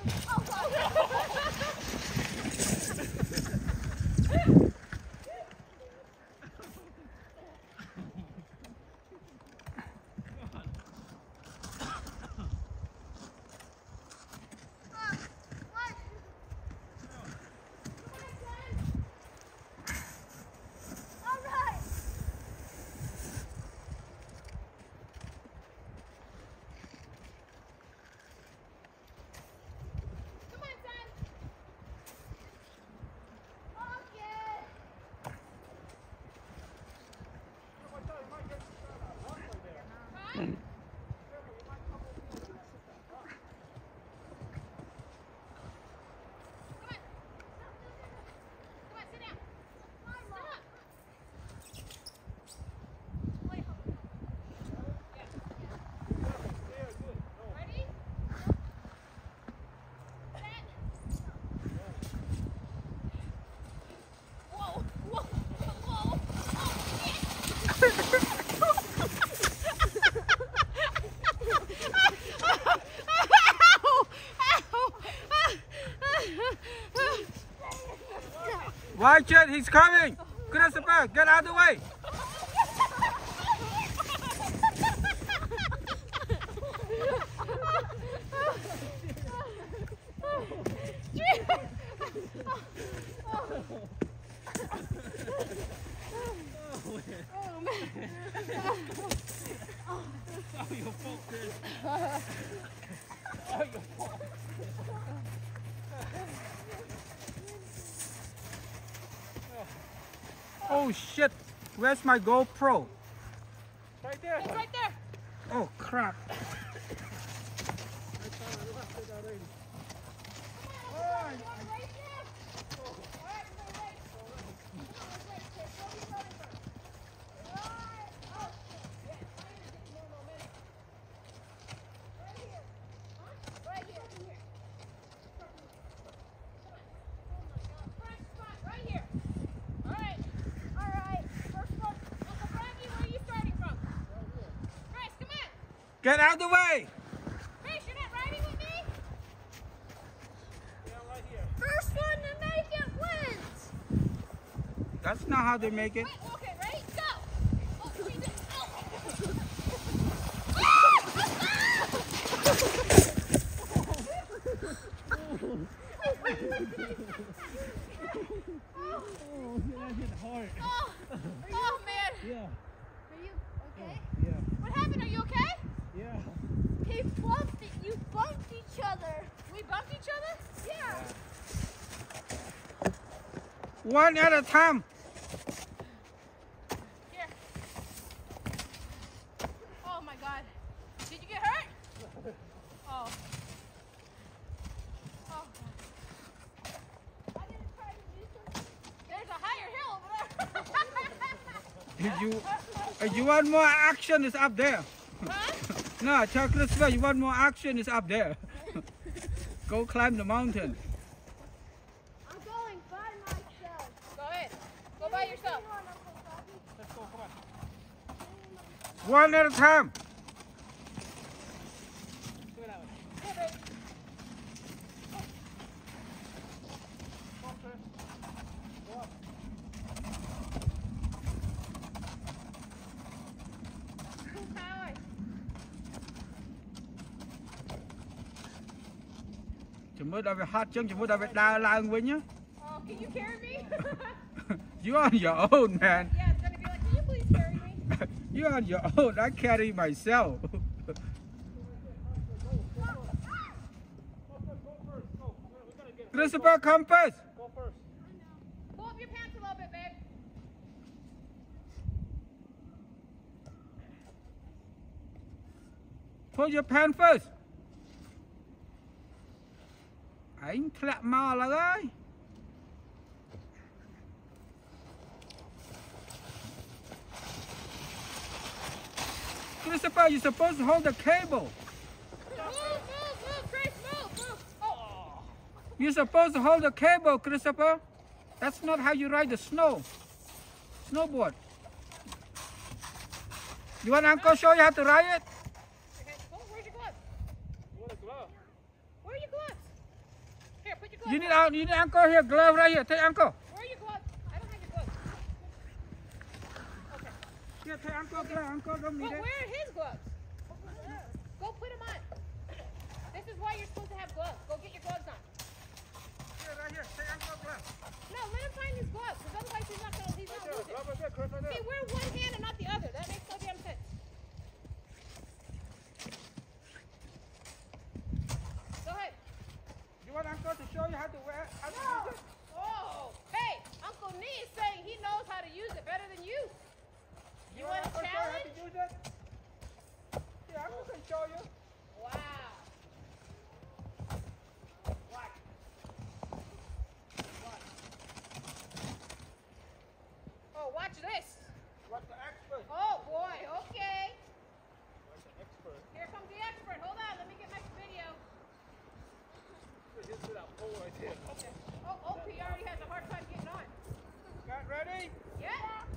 Watch it, he's coming! Christopher, get out of the way! Oh shit, where's my GoPro? Right there. It's right there. Oh crap. Get out of the way! Chris, you're not riding with me? Yeah, right here. First one to make it wins! That's not how they make it. Wait, okay, ready? Go! Oh, 3, 2, That hit hard. Oh, man! Yeah. Are you okay? Yeah. What happened? Are you okay? Yeah. He bumped it. You bumped each other. We bumped each other? Yeah. One at a time. Here. Oh my God. Did you get hurt? Oh. Oh. I'm gonna try to do something. There's a higher hill over there. If you want more action, it's up there. Huh? No, tell Christopher, you want more action, it's up there. Go climb the mountain. I'm going by myself. Go ahead. Go by yourself. Let's go, come on. One at a time. Go that way. Here, babe. Come on, Chris. Go up. Hi. Chúng mới đã về hot chân, chúng mới đã về đauឡើងវិញnhá. Oh, can you carry me? You on your own, man. Yeah, it's gonna be like, can you please carry me? You on your own. I carry myself. Go first. Go. We gotta get it. Christopher, come first. Go first. Pull up your pants a little bit, babe. Pull your pants first. Anhធ្លាក់មកឡើយ Christopher, you're supposed to hold the cable. Move, Chris, move. Oh. You're supposed to hold the cable, Christopher. That's not how you ride the snowboard. You want Uncle show you how to ride it? Okay, oh, where's your gloves? You want a glove? Where are your gloves? You need Uncle here, glove right here. Take Uncle. Where are your gloves? I don't have your gloves. Okay. Here, take Uncle glove. Uncle don't need But it. where are his gloves? Go put them on. This is why you're supposed to have gloves. Go get your gloves on. Here, right here. Take Uncle glove. No, let him find his gloves, because otherwise he's not gonna lose it. Glove right there, Chris, right there. See, wear one hand and not the other. That makes no damn sense. Go ahead. You want Uncle to show you how to wear? How to use it? Oh, hey, Uncle Nee is saying he knows how to use it better than you. You want a Uncle show you how to challenge? use it? Yeah, Uncle can show you. Wow. Oh, watch this. What's the expert? Oh boy, okay. That's an expert. Here comes the expert. Hold on, let me get my video. Just to that pole right there. Okay. Oh, OP already has a hard time getting on. Got ready? Yeah.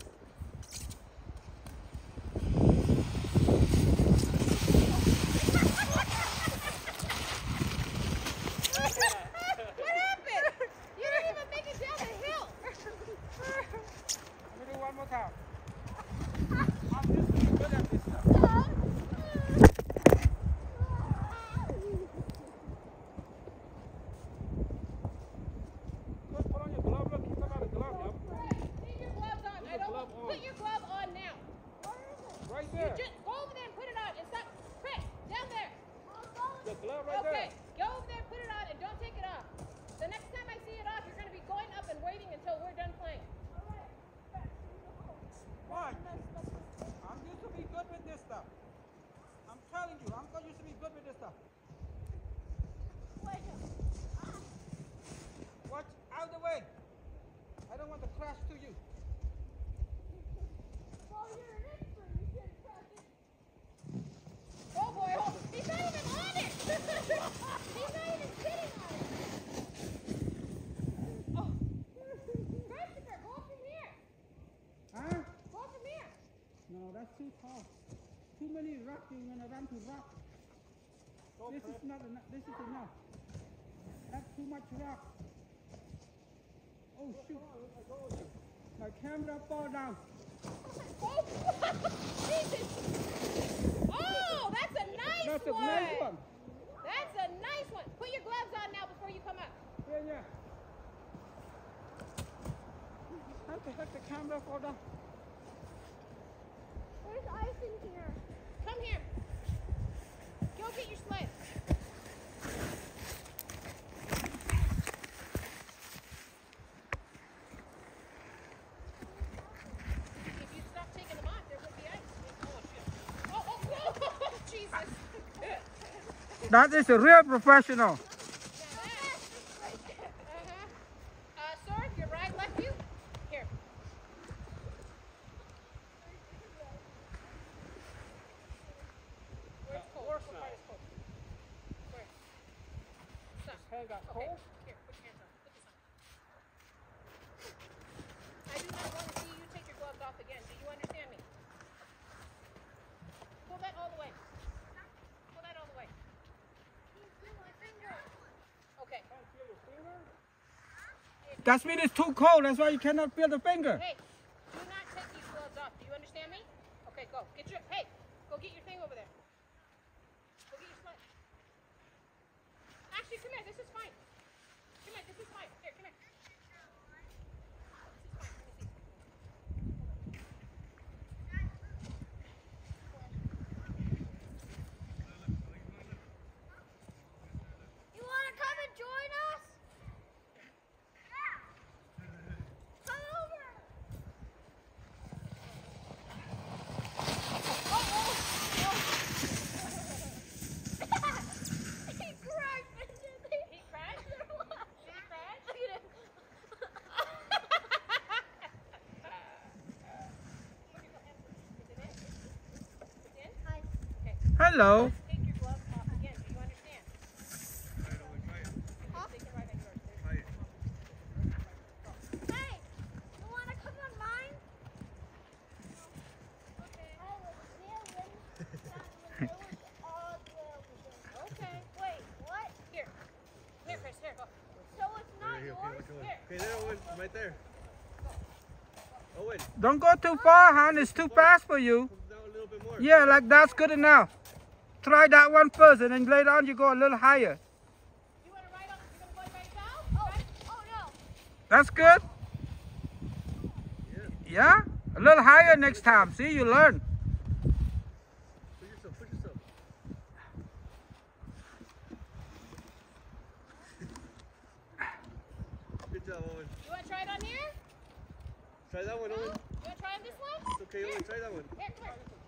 What happened? You didn't even make it down the hill. Let me do one more time. I'm just really good at this stuff. Chris, put on your glove. Look, you come out of glove, yo. Take your gloves on. Put your glove on. Put your glove on now. Right You there. just go over there and put it on and stop. Chris, down there. The glove right Okay, there. go over there, put it on, and don't take it off. The next time I see it off, you're going to be going up and waiting until we're done playing. Why? I'm used to be good with this stuff. I'm telling you, Uncle used to be good with this stuff. Watch out the way. I don't want to crash to you. Oh boy, oh, he's not even on it. He's not even sitting on it. Oh. Christopher, go from here. Huh? Go from here. No, that's too tall. Too many rocks. You're gonna run to rock. This is not enough. This is enough. That's too much rock. Oh shoot! My camera fall down. Oh, Jesus. Oh, that's a nice That's a one. nice one. That's a nice one. Put your gloves on now before you come up. Yeah. How the heck the camera fall down? There's ice in here. Come here. Go get your sled. If you stop taking them off, there will be ice. Oh, Jesus. That is a real professional. Sir, your ride left you? Here. Where's cold? What part is cold? Where? Stop. Hand got Okay. cold. Here, put your hands on. Put this on. I do not want to see you take your gloves off again. Do you understand me? Pull that all the way. Pull that all the way. Okay. Can't feel your finger. That means it's too cold. That's why you cannot feel the finger. Hey, do not take these gloves off. Do you understand me? Okay, go. Get your, hey, go get your thing over there. Go get your sled. Actually, come here. This is fine. Come here. This is fine. Here, come here. This is fine. Let me see. You want to come and join us? Yeah. Come over. He crashed. He crashed? Did he crash? Look at him. It's in? Hi. Okay. Hello. Take your gloves off again. Do you understand? Huh? They can ride on yours. Hey, you want to come on mine? Okay. I was there when it was all there. Okay. Wait, what? Here. Here, Chris. Here, go. So it's which one? Okay, there, Owen, right there. Owen, Don't go too far, hon. It's too fast for you. comes down a little bit more. Yeah, like that's good enough. Try that one first, and then later on you go a little higher. You want to ride on? You want to go right now? Oh no. That's good. Yeah? A little higher next time. See, you learn. Push yourself, push yourself. Good job, Owen. You want to try it on here? Try that one, Owen. You want to try on this one? It's okay, Owen, try that one. Here, come here.